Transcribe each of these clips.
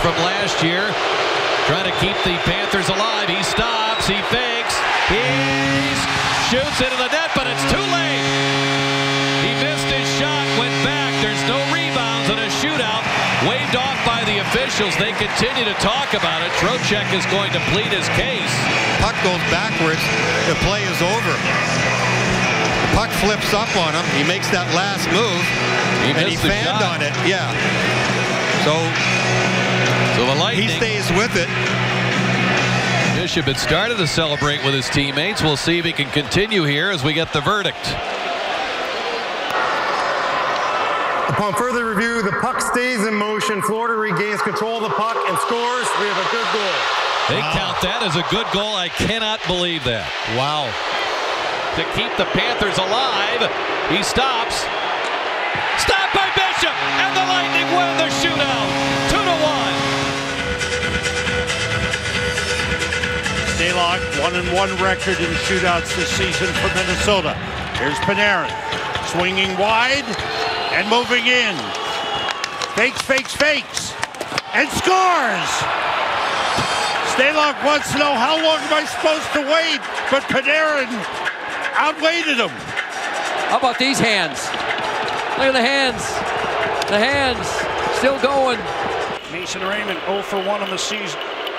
from last year. Trying to keep the Panthers alive. He stops. He fakes. He shoots into the net, but it's too late. He missed his shot, went back. There's no rebounds in a shootout. Waved off by the officials. They continue to talk about it. Trocheck is going to plead his case. Puck goes backwards. The play is over. The puck flips up on him. He makes that last move, and he fanned on it. Yeah. So the Lightning, he stays with it. Bishop had started to celebrate with his teammates. We'll see if he can continue here as we get the verdict. Upon further review, the puck stays in motion. Florida regains control of the puck and scores. We have a good goal. They count that as a good goal. I cannot believe that. Wow. To keep the Panthers alive, he stops. Stopped by Bishop, and the Lightning win the shootout. 2-1. Stalock 1-1 record in shootouts this season for Minnesota. Here's Panarin swinging wide and moving in. Fakes, and scores! Stalock wants to know, how long am I supposed to wait? But Panarin outweighted him. How about these hands? Look at the hands. The hands still going. Mason Raymond 0 for 1 on the season.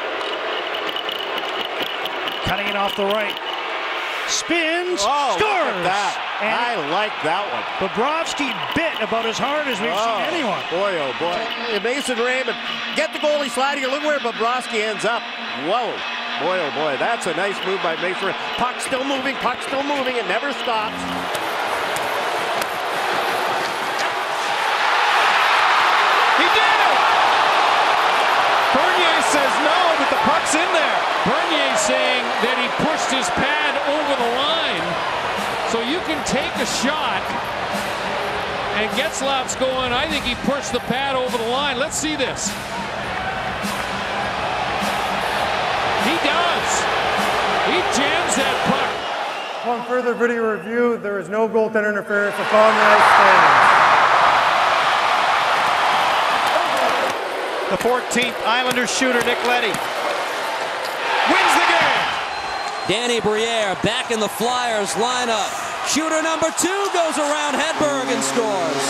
Cutting it off the right. Spins. Oh, scores. Look at that. And I like that one. Bobrovsky bit about as hard as we've seen anyone. Boy, oh boy. Mason Raymond, get the goalie sliding. Look where Bobrovsky ends up. Whoa. Boy, oh boy. That's a nice move by Mason. Puck still moving. It never stops. He did it! Bernier says no, but the puck's in there. Bernier saying that he pushed his pad over the line. So you can take a shot and Getzlaf's going. I think he pushed the pad over the line. Let's see this. He does. He jams that puck. Upon further video review, there is no goaltender interference. The foul on the ice stands. The 14th Islanders shooter, Nick Leddy, wins the game. Danny Briere back in the Flyers lineup. Shooter number 2 goes around Hedberg and scores.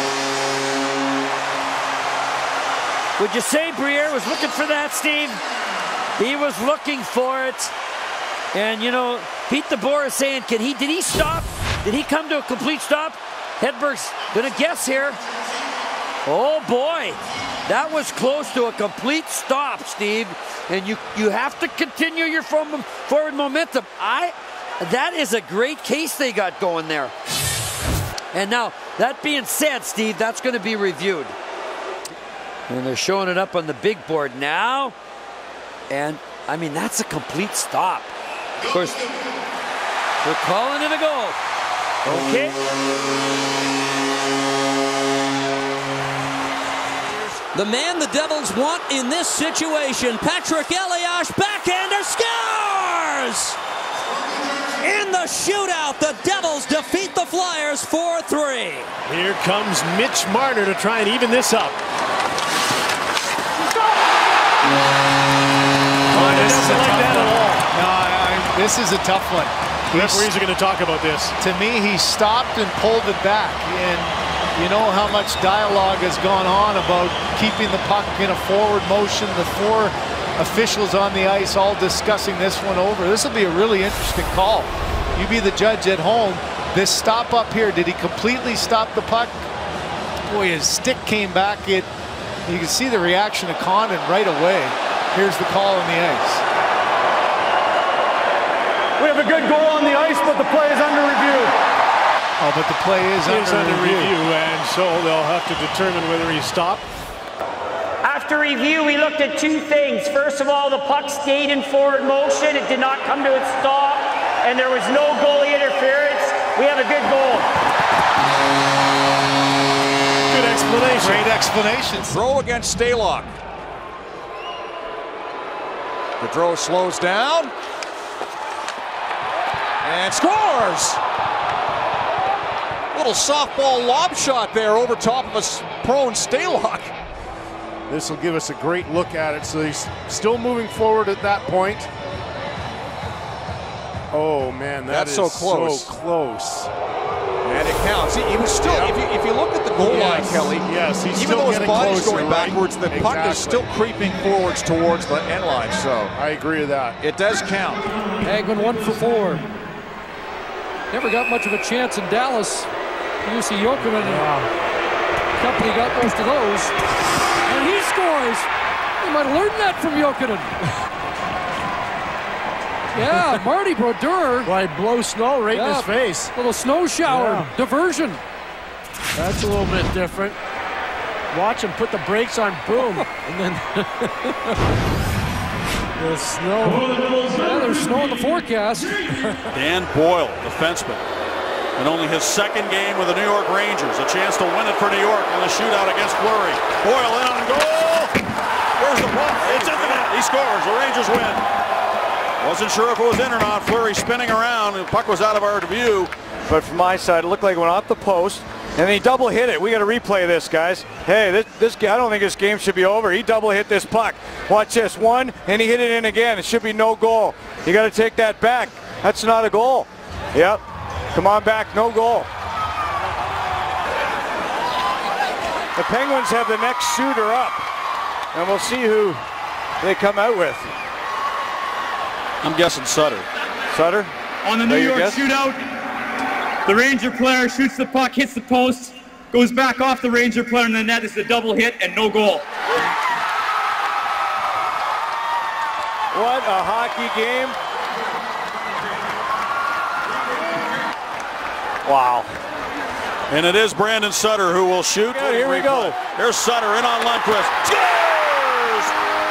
Would you say Briere was looking for that, Steve? He was looking for it. And, you know, Pete DeBoer is saying, did he stop? Did he come to a complete stop? Hedberg's going to guess here. Oh, boy. That was close to a complete stop, Steve. And you have to continue your forward momentum. That is a great case they got going there. And now, that being said, Steve, that's going to be reviewed. And they're showing it up on the big board now. And, I mean, that's a complete stop. Of course, they're calling it a goal. Okay. The man the Devils want in this situation, Patrick Elias, backhander, scores! In the shootout, the Devils defeat the Flyers 4-3. Here comes Mitch Marner to try and even this up. This is a tough one. Referees are going to talk about this. To me, he stopped and pulled it back. And you know how much dialogue has gone on about keeping the puck in a forward motion. The 4 officials on the ice all discussing this one over. This will be a really interesting call. You be the judge at home. This stop up here, did he completely stop the puck? Boy, his stick came back. You can see the reaction of Condon right away. Here's the call on the ice. We have a good goal on the ice, but the play is under review. Oh, but the play is under review, and so they'll have to determine whether he stopped. After review, we looked at 2 things. First of all, the puck stayed in forward motion. It did not come to a stop, and there was no goalie interference. We have a good goal. Good explanation. Great explanation. Throw against Stalock. Gaudreau slows down and scores. Little softball lob shot there over top of a prone Stalock. This will give us a great look at it. So he's still moving forward at that point. Oh man, that's so close. So close. And it counts. He was still, if you look at the goal line, Kelly, yes, he's even still though his body's closer, going backwards, the puck is still creeping forwards towards the end line. So I agree with that. It does count. Hagman 1 for 4. Never got much of a chance in Dallas. Jussi Jokinen and company got most of those. And he scores. You might have learned that from Jokinen. Yeah, Marty Brodeur. Why blow snow right in his face? Little snow shower diversion. That's a little bit different. Watch him put the brakes on, boom, and then the snow. Yeah, there's snow in the forecast. Dan Boyle, defenseman, and only his second game with the New York Rangers. A chance to win it for New York in the shootout against Fleury. Boyle in on goal. Where's the puck? It's in the net. He scores. The Rangers win. Wasn't sure if it was in or not. Fleury spinning around. The puck was out of our view. But from my side, it looked like it went off the post. And he double hit it. We got to replay this, guys. Hey, this guy, I don't think this game should be over. He double hit this puck. Watch this. One, and he hit it in again. It should be no goal. You got to take that back. That's not a goal. Yep. Come on back. No goal. The Penguins have the next shooter up. And we'll see who they come out with. I'm guessing Sutter. Sutter? On the New York shootout, the Ranger player shoots the puck, hits the post, goes back off the Ranger player in the net. It's a double hit and no goal. What a hockey game. Wow. And it is Brandon Sutter who will shoot. Yeah, here we go. Here's Sutter in on Lundqvist. Scores!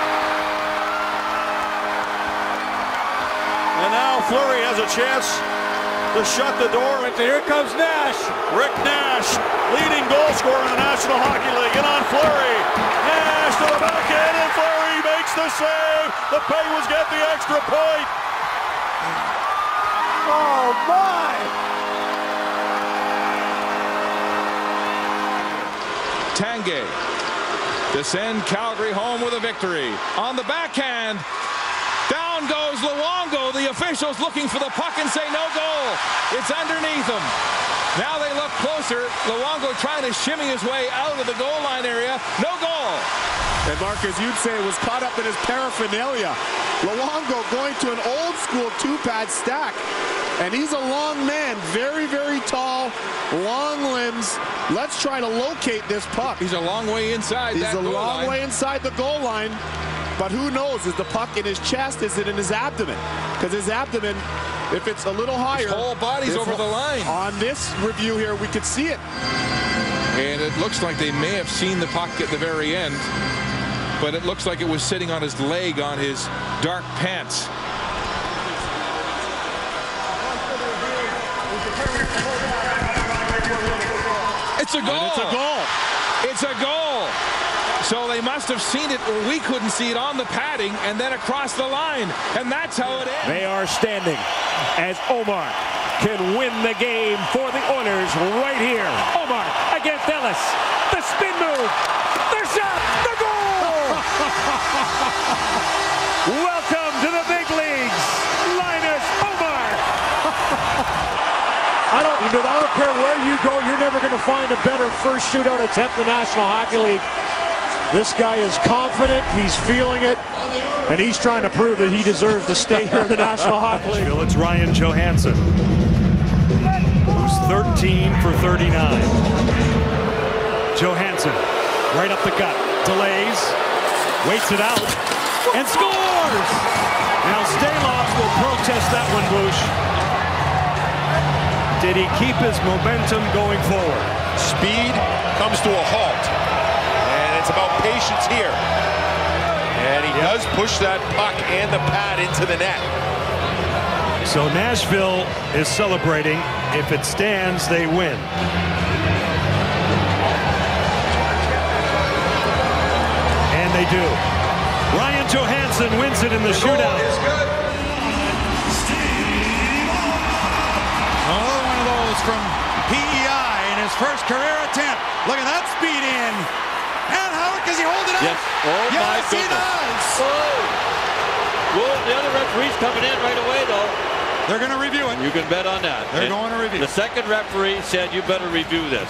And now Fleury has a chance to shut the door. Here comes Nash. Rick Nash, leading goal scorer in the National Hockey League. And on Fleury. Nash to the backhand, and Fleury makes the save. The Penguins get the extra point. Oh, my. Tanguay to send Calgary home with a victory. On the backhand, down goes Luongo. The officials looking for the puck and say no goal. It's underneath him. Now they look closer. Luongo trying to shimmy his way out of the goal line area. No goal. And Mark, as you'd say, was caught up in his paraphernalia. Luongo going to an old school two-pad stack. And he's a long man, very, very tall, long limbs. Let's try to locate this puck. He's a long way inside that goal line. He's a long way inside the goal line. But who knows, is the puck in his chest, is it in his abdomen? Because his abdomen, if it's a little higher. His whole body's over the line. On this review here, we could see it. And it looks like they may have seen the puck at the very end. But it looks like it was sitting on his leg on his dark pants. It's a goal. And it's a goal. It's a goal. So they must have seen it, or we couldn't see it, on the padding and then across the line. And that's how it ends. They are standing as Omar can win the game for the Oilers right here. Omar against Ellis. The spin move. The shot. The goal. Welcome to the big leagues, Linus Omar. I don't care where you go, you're never going to find a better first shootout attempt in the National Hockey League. This guy is confident, he's feeling it, and he's trying to prove that he deserves to stay here in the National Hockey League. It's Ryan Johansson, who's 13 for 39. Johansson, right up the gut, delays, waits it out, and scores! Now Stalock will protest that one, Bush. Did he keep his momentum going forward? Speed comes to a halt. And it's about patience here. And he does push that puck and the pad into the net. So Nashville is celebrating. If it stands, they win. And they do. Ryan Johansson wins it in the shootout. Another one of those from PEI in his first career attempt. Look at that speed in. And Howard, does he hold it up? Yes. Oh, yes, my he goodness. does. Well, the other referee's coming in right away, though. They're going to review it. You can bet on that. They're going to review. The second referee said you better review this.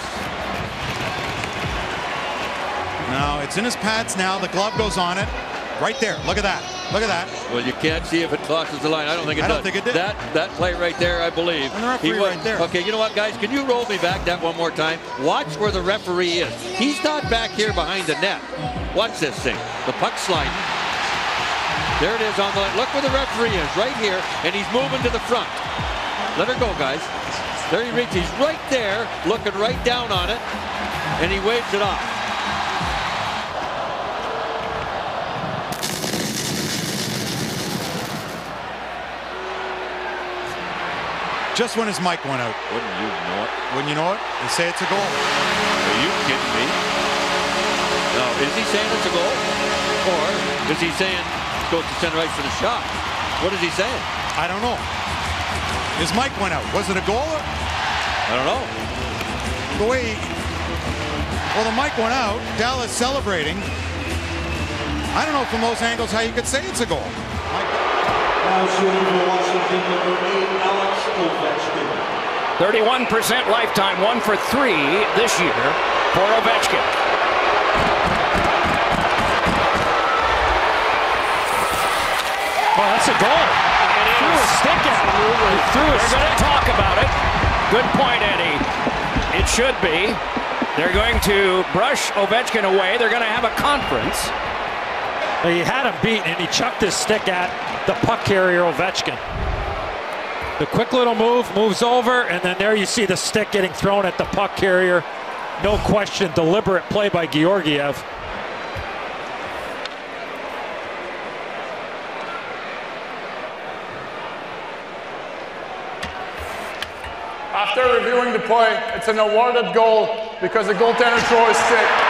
No, it's in his pads now. The glove goes on it. Right there. Look at that. Look at that. Well, you can't see if it crosses the line. I don't think it does. I don't think it did. That play right there, I believe. And the referee right there. Okay, you know what, guys? Can you roll me back that one more time? Watch where the referee is. He's not back here behind the net. Watch this thing. The puck sliding. There it is on the line. Look where the referee is, right here, and he's moving to the front. Let her go, guys. There he reaches. He's right there, looking right down on it, and he waves it off. Just when his mic went out. Wouldn't you know it? Wouldn't you know it? They say it's a goal. Are you kidding me? No, is he saying it's a goal? Or is he saying goes to center ice for the shot? What is he saying? I don't know. His mic went out. Was it a goal? I don't know. The way, well, the mic went out. Dallas celebrating. I don't know from those angles how you could say it's a goal. Now shooting for Washington, number 8, Alex Ovechkin. 31% lifetime, 1 for 3 this year for Ovechkin. Oh, that's a goal. It threw a stick at him. They're going to talk about it. Good point, Eddie. It should be. They're going to brush Ovechkin away. They're going to have a conference. He had him beat, and he chucked his stick at the puck carrier, Ovechkin. The quick little move, moves over, and then there you see the stick getting thrown at the puck carrier. No question, deliberate play by Georgiev. After reviewing the play, it's an awarded goal because the goaltender threw his stick.